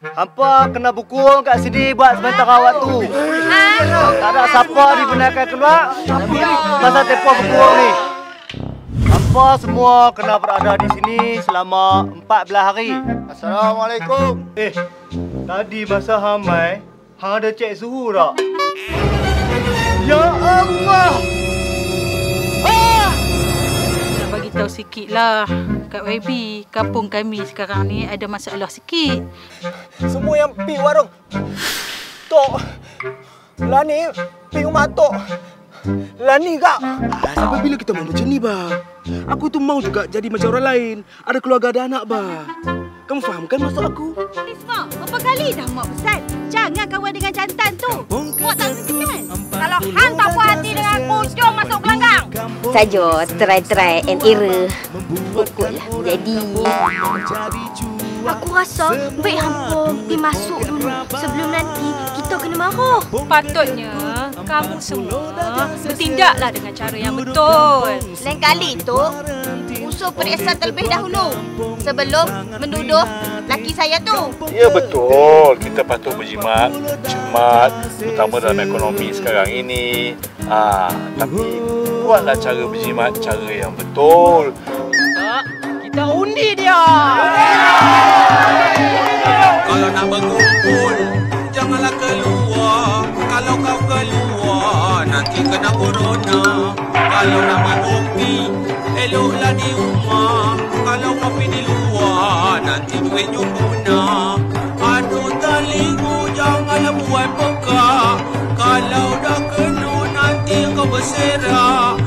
Hampa kena pukul kat sini buat sementara waktu. Tak ada siapa dibenarkan keluar masa tempoh pukul ni. Hampa semua kena berada di sini selama 14 hari. Assalamualaikum. Tadi masa hamai, hang ada cek suhu tak? Ya Allah! Nak bagi tahu sikit lah Kak YB, kampung kami sekarang ni ada masalah sikit. Semua yang pergi warung Tok Lani pergi rumah Tok Lani kak. Sampai bila kita mau macam ni, bah? Aku tu mau juga jadi macam orang lain. Ada keluarga, ada anak, bah. Kamu faham kan maksud aku? Isma, berapa kali dah Mak pesan? Jangan kawan dengan jantan tu. Mak tak kenal. Kalau hang tak puas hati dengan aku, jom masuk gelanggang. Saja try and error. Pokoklah jadi. Aku rasa baik hampa pergi masuk dulu sebelum nanti kita kena marah. Patutnya kamu semua bertindaklah dengan cara yang betul. Lain kali tu, usul periksa terlebih dahulu sebelum menuduh laki saya tu. Ya betul, kita patut berjimat, cermat, terutama dalam ekonomi sekarang ini. Tapi buatlah cara berjimat cara yang betul. Kita undi dia. Kalau nak berkumpul, janganlah keluar. Kalau kau keluar, nanti kena corona. Kalau nak kopi, eloklah di rumah. Kalau kopi di luar, nanti duitnya guna. Aduh telingu, janganlah buat pekak. Kalau dah kena, nanti kau berserak.